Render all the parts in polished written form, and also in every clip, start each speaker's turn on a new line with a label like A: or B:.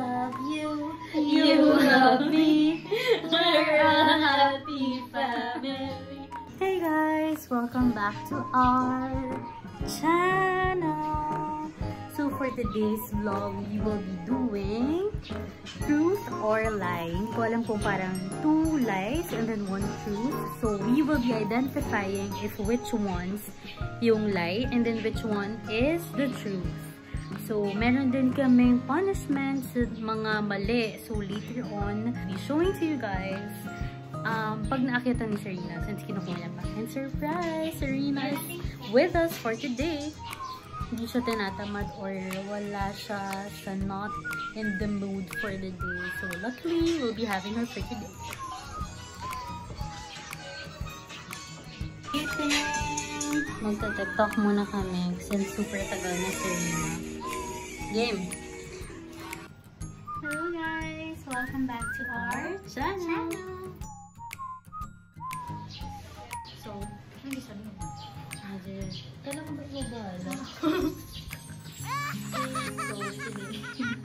A: love you, you love me, we're a happy family. Hey guys, welcome back to our channel. So for today's vlog, we will be doing truth or lie. Hindi ko alam kung parang 2 lies and then 1 truth. So we will be identifying if which one's yung lie and then which one is the truth. So meron din kaming punishments sa mga mali. So later on, I'll be showing to you guys pag naakyatan ni Serena, since kinukuha niya pa. And surprise! Serena is with us for today. Hindi siya tinatamad or wala siya not in the mood for the day. So luckily, we'll be having her for today. Magta-tiktok muna kami since super tagal na Serena. Game!
B: Hello guys! Welcome back to our
A: channel!
B: So, hindi sabi mo.
A: Kailan ko ba ibabala? So, today.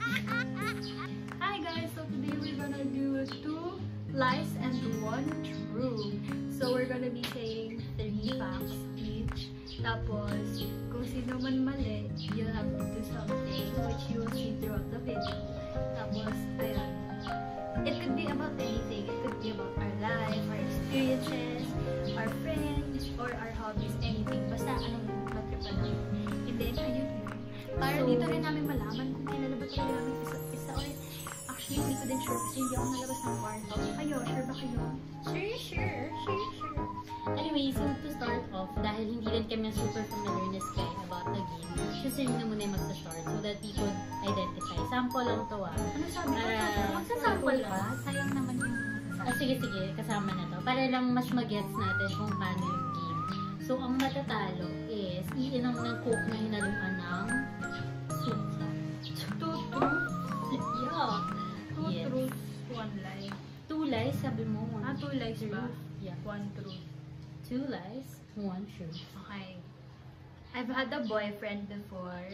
B: Hi guys! So today we're gonna do 2 lies and 1 truth. So we're gonna be saying 3 facts each. Tapos, kung sino man mali, you'll have to do something which you will see throughout the video. Tapos, ayun. It could be about anything. It could be about our life, our experiences, our friends, or our hobbies, anything. Basta anong matripan namin. And then, ayun. Para dito rin namin malaman kung kailan ba talaga namin isa or actually, hindi ko din sure kasi hindi ako nalabas ng kwarto. Kayo, sure ba kayo?
A: Sure. Anyway, so to start off, dahil hindi rin kami super familiar na about the game, so Serena muna yung magsa-start so that we could identify. Sample lang to
B: Ano sabi ko? Magsasample ka? Sayang naman yung
A: sige, kasama na to. Para lang mas mag-gets natin kung paano yung game. So, ang matatalo is iinom ng coke na hinaluan ng soup.
B: 2 truth?
A: Yeah.
B: 2 truth, 1 lie.
A: 2 lies, sabi mo.
B: 2 lies ba?
A: Yeah.
B: 1 truth.
A: 2 lies, 1 truth.
B: Okay. I've had a boyfriend before.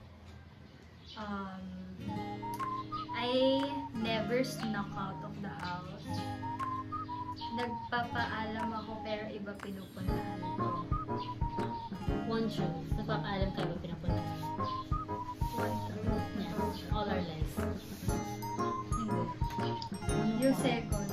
B: I never snuck out of the house. Nagpapaalam ako pero iba pinupuntahan ko.
A: 1 truth. Nagpapaalam kayo ba pinapunta?
B: 1 truth.
A: Yeah. All our lies.
B: Hindi. Yung second.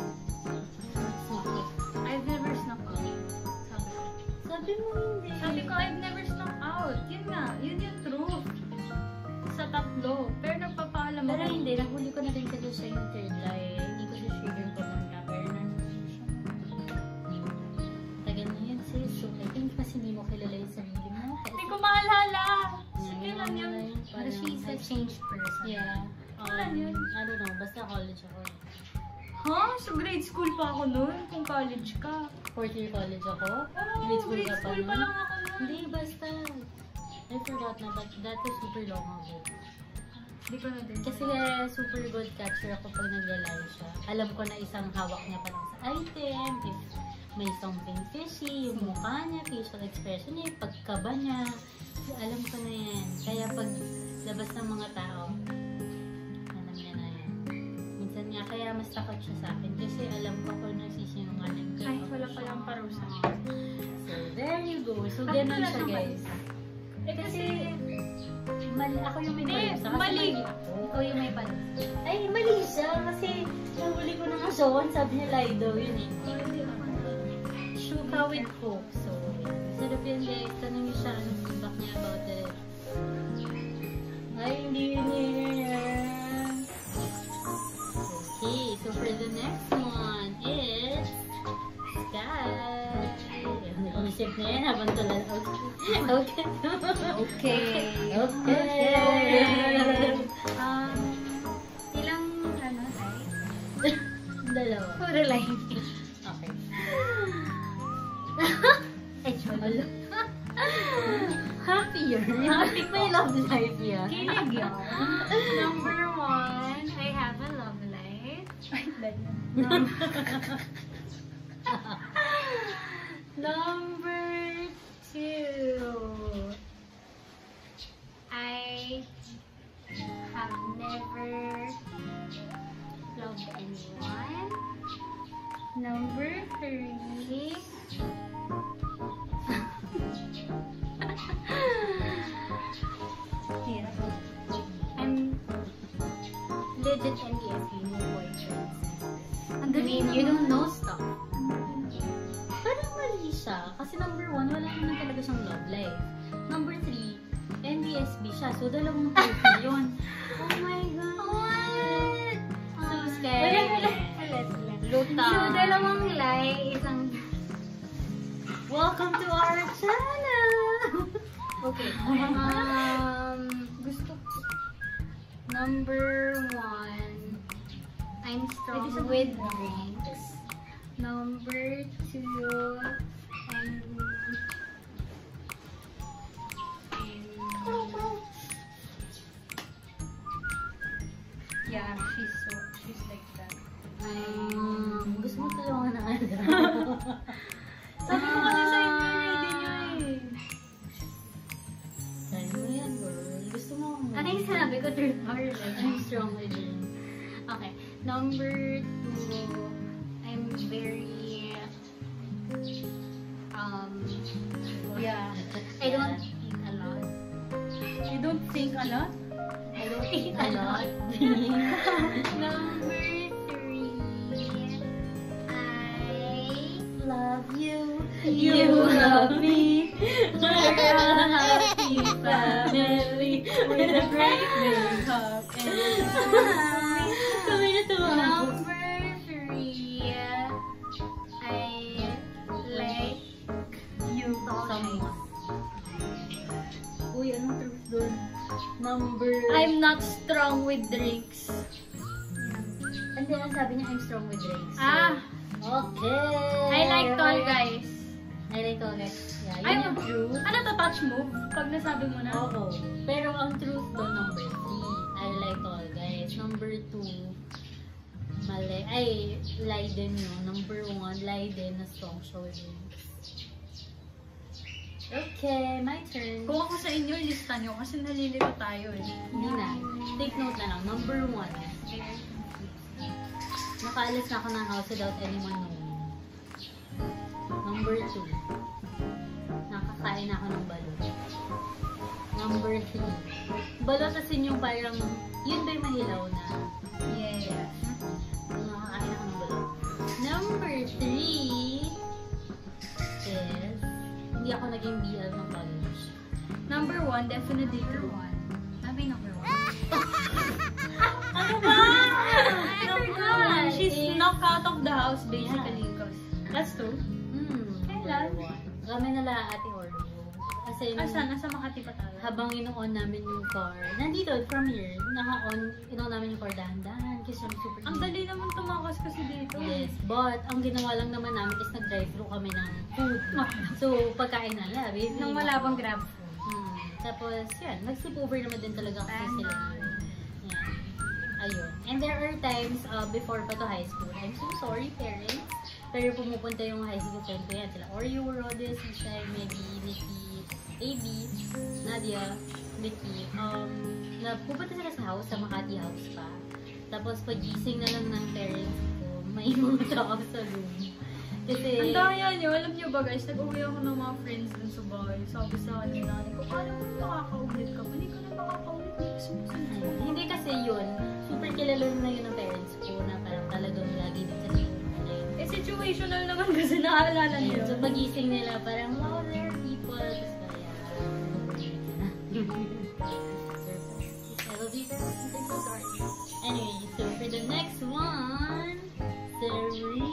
B: I've never snuck out.
A: Sabi mo hindi.
B: Sabi ko, I've never snuck out. Yun nga. Yun yung truth. Sa tatlo. Pero nagpapaalam
A: Pero
B: ako.
A: hindi. Nahuli ko na din kasi siya yung third lie. Hindi ko siya sure yung pumunta. Pero nandun siya. Tagal na yun sis. So I think kasi hindi mo kilala yung sarili mo.
B: Hindi ko maalala. Sige lang yun.
A: Parang
B: She's a changed person.
A: Yeah.
B: Kailan yun?
A: I don't know. Basta college ako.
B: Ha? So grade school pa ako nun? Kung college ka?
A: 4th year college ako.
B: Oh,
A: Grade school ka pa
B: pa
A: nun?
B: lang ako nun.
A: Hindi, basta. I forgot na, but that was super long ago.
B: Hindi ko na din.
A: Kasi super good catcher ako pag naglalaro siya. Alam ko na isang hawak niya pa lang sa item, if may something fishy, yung mukha niya, facial expression niya, pagkaba niya. Alam ko na yan. Kaya pag labas ng mga tao, alam niya na yan. Minsan nga, kaya mas takot siya sa akin kasi alam ko kung nagsisinungaling ko.
B: Ay, wala palang parusa.
A: So, there you go. So, ganun siya, guys. Kasi, mali, ako yung may palusa. Kasi
B: mali.
A: ako. Ikaw yung may palusa. Ay, mali siya. Kasi, nahuli ko na nga siya. Sabi niya, lie daw yun eh. Shuka with coke. So, sarap yun guys. Tanong niyo siya, anong feedback niya about it. Ay, hindi yun yan. Okay, so for the next one is Sky. Naisip na yan habang tulad. Okay.
B: Ilang lie?
A: Dalawa.
B: Puro lie.
A: Okay.
B: Hello.
A: Happier. Happy may love life yan.
B: Kilig yun. Number 1, I have a love life. Number 2, I have never love anyone. Number 3. Yeah. I'm legit NDSP, no boyfriends. I mean, you don't know stuff.
A: Parang mali siya. Kasi number 1, wala naman talaga siyang love life. Number 3, NDSB siya. So, dalawang truth na yun. Oh my God!
B: What?
A: So scary.
B: Luta. So, dalawang lie, isang...
A: Welcome to our channel!
B: Okay. Gusto ko. Number 1, I'm strong with drinks. Number 2, yeah, she's like that.
A: Gusto mo tulungan ng ano?
B: Sabi ko kasi sa inyo, ready nyo eh.
A: Sabi mo yan, girl. Gusto mo ako.
B: Ano yung sinabi ko? Truth or lie?
A: I'm strong with you.
B: Okay. Number 2, I'm very, yeah, I don't eat a lot.
A: You don't think a lot?
B: I don't eat a lot. Number 3, I
A: Love you.
B: You love
A: me. We're a happy family with a great big hug and kami na to.
B: Number 3, I like
A: You someone. Uy, anong truth doon? Number...
B: I'm not strong with drinks.
A: Hindi, ang sabi niya, I'm strong with drinks.
B: Ah,
A: Okay.
B: I like tall guys.
A: I like tall guys. Yeah, yun
B: Ay,
A: yung truth.
B: ano to, touch move? Pag nasabi mo na.
A: Oo. Pero ang truth doon, number 3, I like tall guys. Number 2, mali. Ay, lie din yun. Number 1, lie din na strong siya with drinks. Okay, my turn.
B: Kung ako sa inyo, lista nyo kasi nalilito tayo eh.
A: Hindi na. Take note na lang. Number 1, nakaalis na ako ng house without anyone knowing. Number 2, nakakain ako ng balot. Number 3, balot as in yung parang, yun ba yung mahilaw na?
B: Yeah.
A: Nakakain ako ng balot. Number 3 is, hindi ako naging BL ng college.
B: Number 1, definitely true. Ano yung number 1?
A: Ano ba?
B: I forgot. She's knocked out of the house basically. That's true.
A: Kailan? Kami nala Ate Oreo. Kasi
B: Nasa Makati pa tayo.
A: habang inoon namin yung car, nandito, from here, inoon namin yung car dahan-dahan kasi super
B: Ang dali naman tumakas kasi dito.
A: Yes, but ang ginawa lang naman namin is nag-drive-thru kami ng food. So, pagkain na lang.
B: Nang wala pang grab food.
A: Tapos, yan, nag-sleepover naman din talaga kasi sila. Yan. Ayun. And there are times, before pa to high school, I'm so sorry, parents. Pero pumupunta yung high school friend ko yan. Sila Oreo, Rhodes, Ishay, Maggie, Nikki, AB, Nadia, Nikki. Pupunta sila sa house, sa Makati house pa. Tapos pagising na lang ng parents ko, may mga tao sa room. Kasi...
B: Ang daya nyo, alam nyo ba guys, nag-uwi ako ng mga friends dun sa bahay. Sabi sa akin ng nanay ko, paano mo nakaka-ulit ka? Hindi ka na nakaka-ulit.
A: Hindi kasi yun, super kilala na yun ng parents ko na parang talagang lagi din sa school.
B: Eh, situational naman kasi naaalala nyo.
A: So pagising nila, parang, wow, there are people. Tapos anyway, so for the next one, Serena.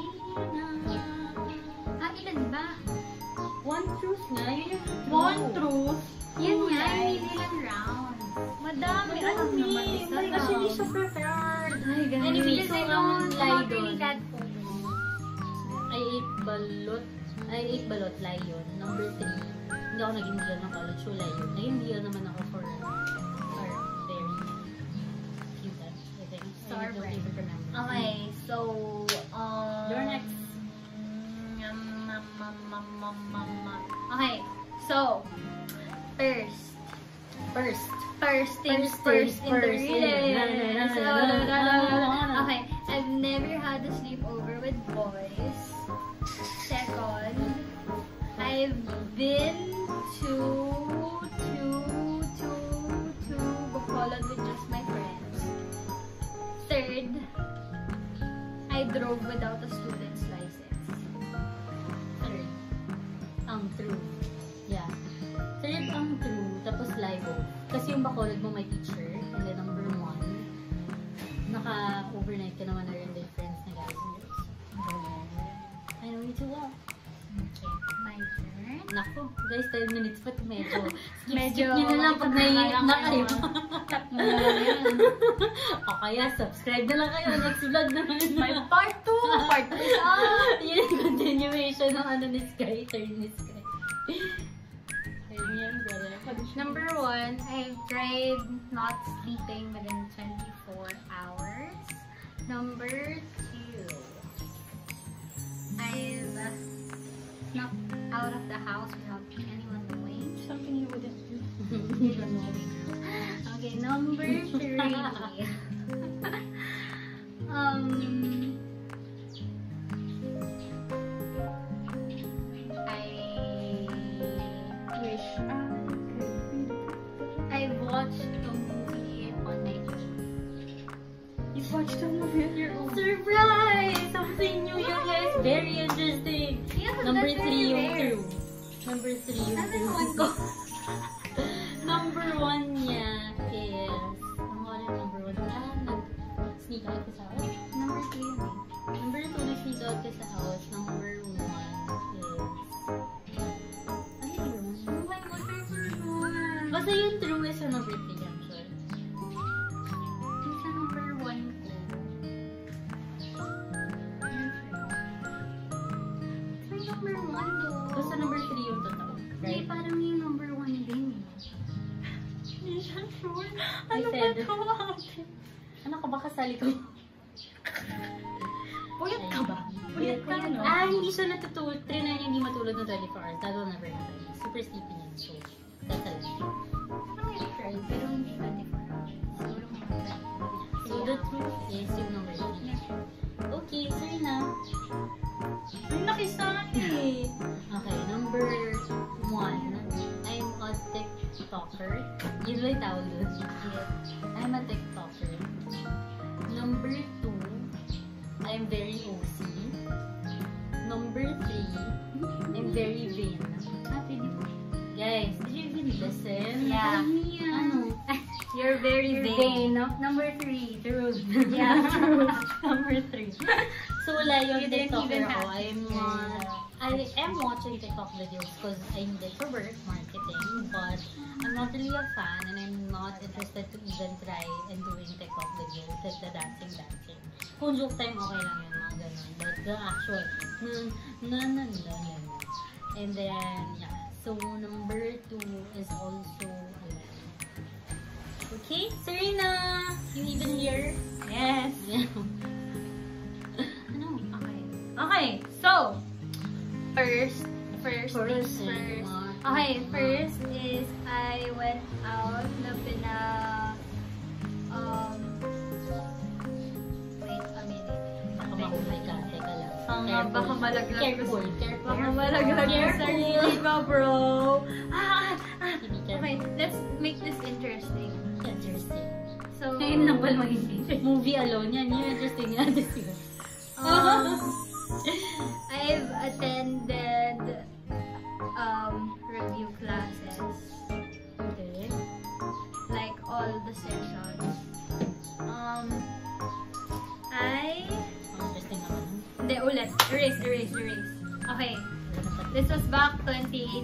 B: Ilan ba?
A: One truth nga, yun yung
B: One truth. Yan
A: Two
B: nga,
A: lies.
B: hindi lang round. Madami.
A: Madami.
B: Alam naman isa
A: Kasi
B: round.
A: hindi siya prepared.
B: Ay, ganun.
A: Anyway,
B: Because
A: so
B: I
A: ang
B: don't
A: lie
B: want
A: doon,
B: really that food.
A: I ate balot, lie yun. Number 3, hindi ako naging deal ng college, so lie yun. Naging deal naman ako for very few times, I think. I don't even remember.
B: Okay, so,
A: You're next.
B: Okay, so, first things first in the relationship. Okay, I've boys. Second, I've been to Bacolod with just my friends. Third, I drove without a student's license.
A: Third, ang true. Yeah. Third, ang true. Tapos live off. Kasi yung Bacolod mo may teacher. And then number 1, naka-overnight ka naman na rin with friends na guys and girls. I know you too well.
B: Okay, my turn.
A: Naku, guys, 10 minutes pa ito medyo.
B: Medyo,
A: skip nyo na lang pag naiinip na kayo.
B: Tap mo na lang yan.
A: O kaya, subscribe na lang kayo. Next vlog naman.
B: May part 2! Part 2 is up!
A: Yun yung continuation ng ano ni Sky. Turn ni Sky. Turn yan, brother.
B: Number 1, I've tried not sleeping within 24 hours. Number 2, I've snuck out of the house without anyone knowing. Something you wouldn't do. You don't know me. Okay, number 3. I watched a movie on my own.
A: You watched a movie on your own. Surprise! Something new, you guys. Very interesting.
B: Yeah,
A: Number
B: that's
A: 3
B: very
A: yung
B: rare.
A: true. Number 3 yung
B: Ano
A: true.
B: naman ko?
A: Number 1 niya is... Ano nga yung number 1? Nag-sneak out ka sa house.
B: Number 3 yun eh.
A: Number 2, nag-sneak out ka sa house. Number 1 is... Ano yung number 1?
B: Oh my God, there's one.
A: Basta yung true is yung number 3, I'm sure.
B: Yung sa number 1 ko. Yung number 1 though.
A: Basta number 3 yung totoo.
B: Hindi,
A: Right?
B: parang yung number 1 din. Hindi siya sure. Ano ba
A: said-
B: ito?
A: Ano ka ba kasali ko?
B: Puyat ka ba? Puyat ka, no?
A: Hindi siya natutulog. Trinay niya hindi matulog ng 24 hours. That will never happen. Super sleepy niya. So, that's a lie.
B: Parang yung try, pero hindi 24 hours. Siguro mga
A: So, the truth is yung number 3. Okay, sorry na.
B: Ay, nakisali.
A: Okay, number 1. I'm a TikToker. Yun lang yung tawag doon. I'm a TikToker. Number 2, I'm very OC. Number 3, I'm very vain. Guys, did you even listen?
B: Yeah.
A: Ano?
B: You're very vain. Number 3, truth. Yeah, truth. Number 3.
A: So, wala yung
B: You didn't
A: TikToker
B: even
A: ako.
B: have
A: I am watching TikTok videos because I need it for work, marketing, but I'm not really a fan and I'm not interested to even try and doing TikTok videos like the dancing. Kung joke time, okay lang yun, mga ganun. But the actual, and then, yeah. So, number 2 is also alive. Okay, Serena, you even here?
B: Yes.
A: Yeah. Ano?
B: Okay. Okay, so, first. Okay, first is I went out na wait a minute.
A: Baka mahuhay ka, teka lang.
B: Baka malaglag
A: Careful,
B: ko.
A: careful.
B: Baka malaglag ko sa sarili ko, bro. Okay, let's make this interesting.
A: Interesting.
B: So,
A: Ngayon lang pala mag-isip. Movie alone yan. Yung interesting yan.
B: I've attended review classes.
A: Okay.
B: Like all the sessions.
A: Interesting naman.
B: Hindi, ulit. Erase. Okay. This was back 2018.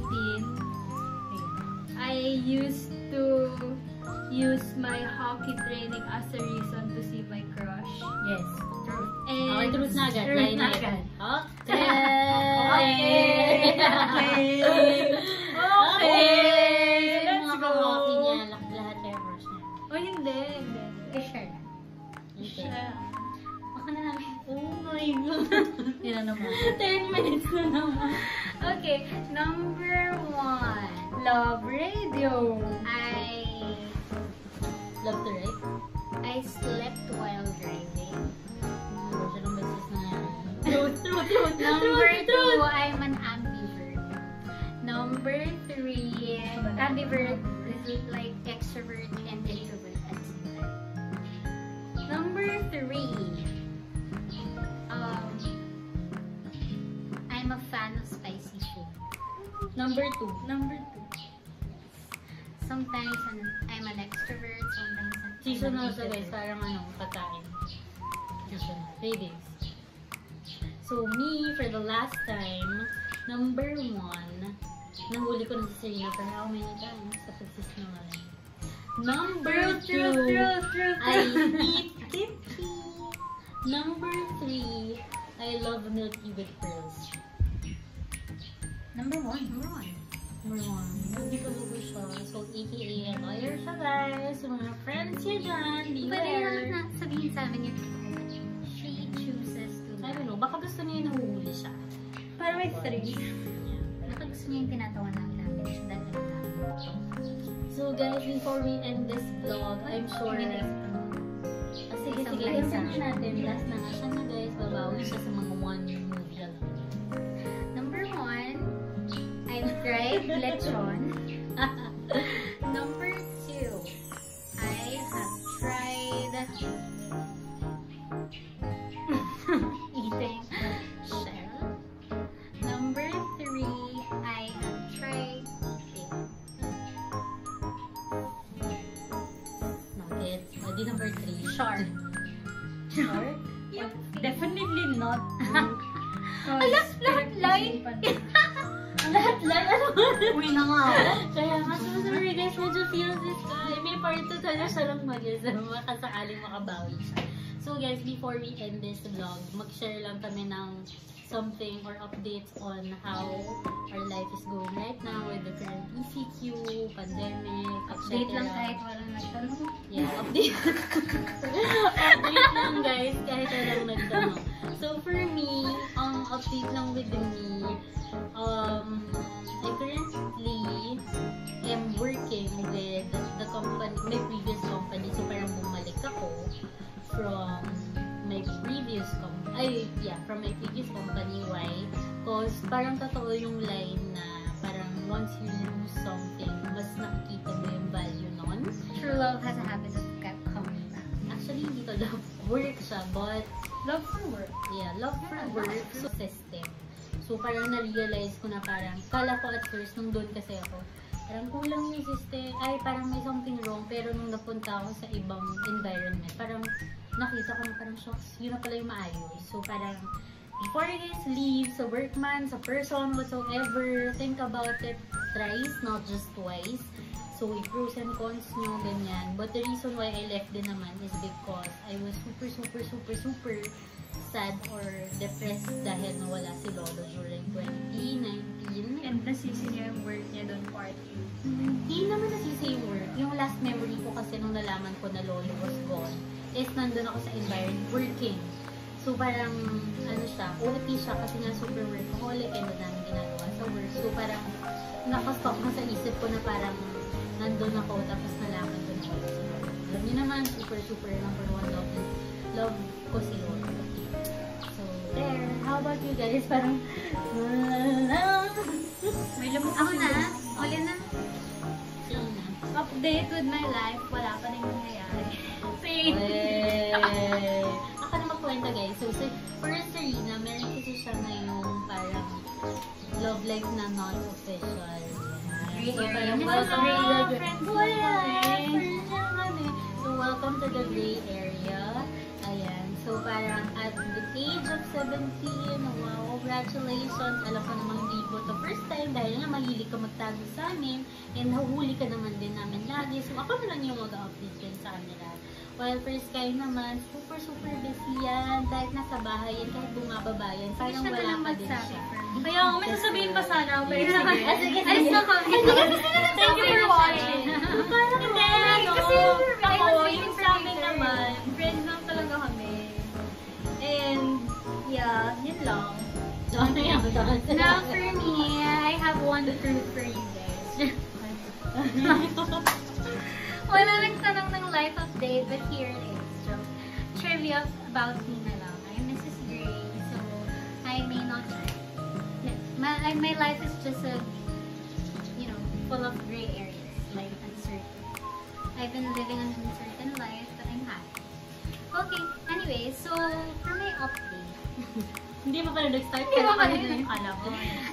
B: I used to use my hockey training as a reason to see my crush.
A: Yes.
B: Truth.
A: Okay, truth na agad.
B: Truth
A: Line
B: na
A: na
B: agad. Okay.
A: Yung
B: Let's
A: mga
B: go.
A: hockey niya, lahat kayo crush niya.
B: Oh, hindi.
A: Share na. Okay.
B: Siya.
A: Baka na namin. Oh my God.
B: Yan na naman.
A: 10 minutes na naman.
B: Okay, number 1. Love radio.
A: Love to write.
B: I slept while driving.
A: Siya ng beses na yan. Truth. Number 2, I'm an ambivert. Number 3, ambivert is like extrovert and introvert at the same time. Number 3, I'm a fan of spicy food.
B: Number 2.
A: Sometimes I'm an extrovert, sometimes I'm
B: Seasonal
A: an
B: siya guys,
A: introvert.
B: parang pagkain. Seasonal. 3 days. So me, for the last time, number 1, nahuli ko na si Serena for how many times sa pagsisinungaling. Number 2, I eat kimchi. Number 3, I love milk tea with pearls.
A: Number 1.
B: Number 1, hindi ko lugo siya. So, aka a lawyer siya guys. Yung mga friends niya dyan,
A: Pwede
B: beware.
A: na sabihin sa amin yung she chooses to.
B: I don't know, baka gusto niya yung nahuhuli siya.
A: Para may 3. Baka gusto niya yung tinatawa lang namin. Siya dahil namin.
B: So guys, before we end this vlog, I'm sure...
A: Sige,
B: Sige,
A: isang
B: lang natin. Last na nga siya na guys. Babawi siya sa mga 1 movie lang.
A: Number 1, I've tried lechon. Number 2, I have tried eating shell. Number 3, I have tried eating
B: Nuggets. Di number 3.
A: shark.
B: Shark?
C: Definitely not.
A: Alas, lahat line.
B: Lahat lang. Ano?
C: Uwi na nga ako.
B: Kaya nga, so sorry guys, medyo feel this guy. May part 2 talaga siya lang mag-isa. Makasakaling makabawi siya. So guys, before we end this vlog, mag-share lang kami ng something or updates on how our life is going right now with the current ECQ, pandemic,
A: Update lang
B: etc.
A: kahit walang nagtanong.
B: Yeah, update. Update lang guys, kahit walang nagtanong. So for me, ang update lang with me, I currently am working with the company, my previous company. So parang bumalik ako from my previous company. From my previous company. Why? Because parang totoo yung line na parang once you lose something, mas nakikita mo yung value nun.
A: True love has a habit of coming back.
B: Actually, hindi ko love work siya, but
C: Love for work.
B: love for work, so system. So, parang na-realize ko na parang, kala ko at first, nung doon kasi ako, parang kulang yung system, parang may something wrong, pero nung napunta ako sa ibang environment, parang nakita ko na parang shocks, yun na pala yung maayos. So, parang, before you guys leave, sa workman, sa person, whatsoever, think about it thrice, not just twice. So, pros and cons nyo, ganyan. But the reason why I left din naman is because I was super sad or depressed dahil nawala si Lolo during 2019.
C: And nasisi niya yung work niya doon part 2.
B: Hindi naman nasisi yung work. Yung last memory ko kasi nung nalaman ko na Lolo was gone is nandun ako sa environment working. So, parang, OT siya kasi nga super workaholic and madaming ginagawa sa work. So, parang, nakastop na sa isip ko na parang nandun ako tapos nalaman ko na wala si Lolo. Alam niyo naman, super number 1 love ko si Lolo. So, there. How about you guys? Parang,
C: May lamok
A: Ako na, uli na.
B: sino na?
A: Update with my life, wala pa rin nangyayari.
C: Same.
B: Ako na magkwenta guys. So, for Serena, meron kasi siya ngayong parang love life na non-official.
A: Gray
B: So,
A: area.
B: parang welcome
A: Hello,
B: to the
A: friends
B: kami. So, welcome to the gray area. Ayan. So, parang at the age of 17, wow, congratulations. Alam ko namang hindi po to first time dahil nga mahilig ka magtago sa amin and nahuhuli ka naman din namin lagi. So, ako na lang yung mag-update din sa kanila. While for Sky naman, super busy yan. Kahit nasa bahay yan, kahit bumababa yan, parang
A: Siya na
B: wala
A: lang
B: pa din
A: magsabi
B: siya.
A: for me.
C: Kaya may sasabihin pa sana ako. Pero
B: Sige.
C: sige.
B: Sige.
A: Alis na kami.
C: Thank you for watching.
B: Hindi,
C: Kasi ako,
A: I was
C: yung
A: waiting
C: sa amin
A: for
C: naman, friends lang talaga kami. And, yeah, yun lang.
A: Now for me, I have one truth for you guys. Wala nagtanong ng life update, but here it is. So, trivia about me na lang. I'm Mrs. Gray, so I may not my life is just full of gray areas, like uncertain. I've been living an uncertain life, but I'm happy. Okay, anyway, so for my update.
C: Hindi pa pala nag-start.
A: Hindi pa pala
C: yung alam ko.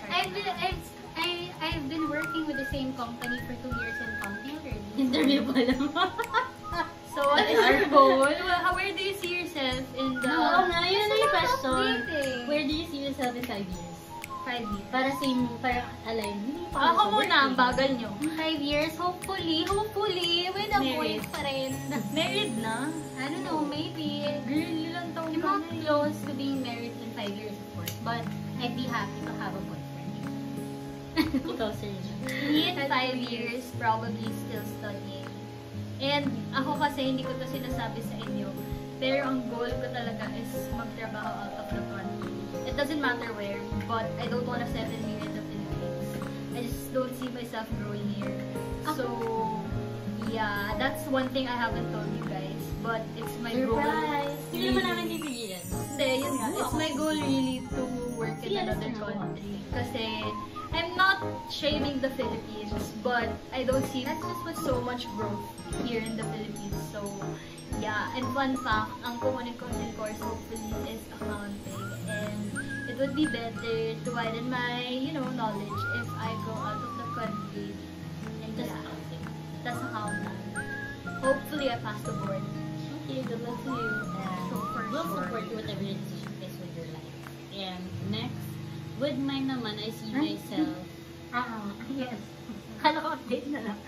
A: I've been working with the same company for 2 years and counting already.
C: Interview pa lang.
A: So what is your goal? Where do you see yourself in the...
C: Oo nga, yun na yung question.
A: Updating.
C: Where do you see yourself in 5 years?
A: 5 years.
C: Para same, parang align.
B: Ako muna, ang bagal nyo.
A: 5 years, hopefully, with a
C: Married.
A: boyfriend.
B: Married na?
A: I don't know, maybe.
B: Girl, ilang taon
A: I'm
B: ka
A: not
B: na eh.
A: close to being married in 5 years, of course. But I'd be happy to have a boyfriend.
C: Ikaw, Serena.
A: Me in 5 years, probably still studying.
B: And ako kasi hindi ko to sinasabi sa inyo. Pero ang goal ko talaga is magtrabaho out of the country. It doesn't matter where, but I don't wanna settle here in the Philippines. I just don't see myself growing here. So, yeah, that's one thing I haven't told you guys. But it's my goal.
C: Hindi naman namin pipigilan.
B: Hindi, yun nga. It's my goal really to work in another country. Kasi, I'm not shaming the Philippines, but I don't see so much growth here in the Philippines. So, yeah. And fun fact, ang kukunin ko din course hopefully is accounting. And it would be better to widen my, knowledge if I go out of the country. And
C: Just
B: yeah,
C: accounting.
B: that's accounting. Hopefully, I pass the board.
C: Okay, good luck to you.
A: So for
C: We'll
A: sure.
C: support you whatever your decision is with your life. And next, with mine naman, I see myself.
A: Yes. Kala ko update na lang.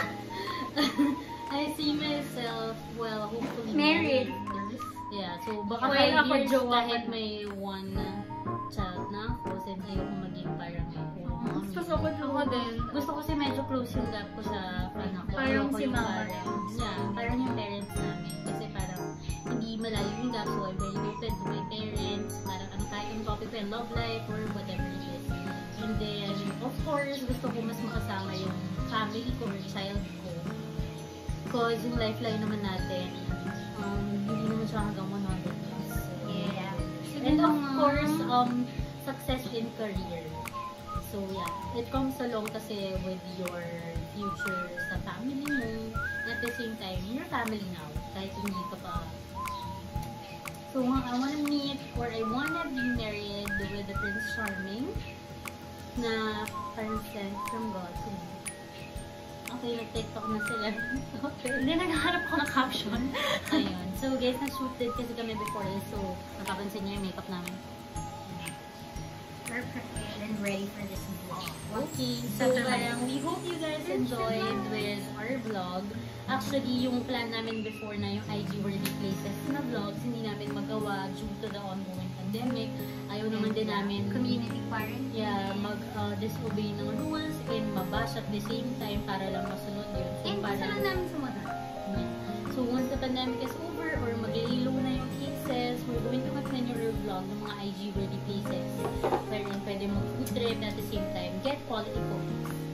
C: I see myself, well, hopefully
A: Married.
C: first. Yeah, so baka
A: Well,
C: 5
A: ako,
C: years
A: jowa
C: kahit
A: ko na.
C: may one child na ako, since ayoko maging parang mommy.
B: Gusto ko din.
C: Gusto ko kasi medyo close yung gap ko sa anak ko.
B: Parang
C: Ayoko
B: si
C: yung
B: mama
C: parang, yeah, parang yung parents namin. Kasi parang hindi malayo yung gap, so I'm very open to my parents. Parang kahit yung topic ko, love life or whatever it is. And then, of course, gusto ko mas makasama yung family ko or child ko. Because yung lifeline naman natin, hindi naman siya hanggang 100 plus.
A: Yeah.
C: And of course, success in career. So yeah, it comes along kasi with your future sa family mo. At the same time, your family now. Kahit hindi ka pa. So I wanna meet or I wanna be married with the Prince Charming na parang sent from God to me. Okay, nag-TikTok na sila. Okay.
B: Hindi, naghahanap ko ng caption.
C: Ayun. So guys, na-shooted kasi kami before so napapansin niyo yung makeup namin.
A: We're prepared and ready for this vlog.
C: Okay, so parang we hope you guys enjoyed with our vlog. Actually, yung plan namin before na yung IG worthy places na vlogs, hindi namin magawa due to the ongoing pandemic. Ayaw naman din namin
A: Community quarantine.
C: yeah, mag-disobey ng rules and mabash at the same time para lang masunod yun. So,
A: And gusto lang namin sumunod.
C: so once the pandemic is over or mag-low na yung cases, we're going to continue our vlog ng mga IG worthy places wherein pwede mag-food trip at the same time get quality photos.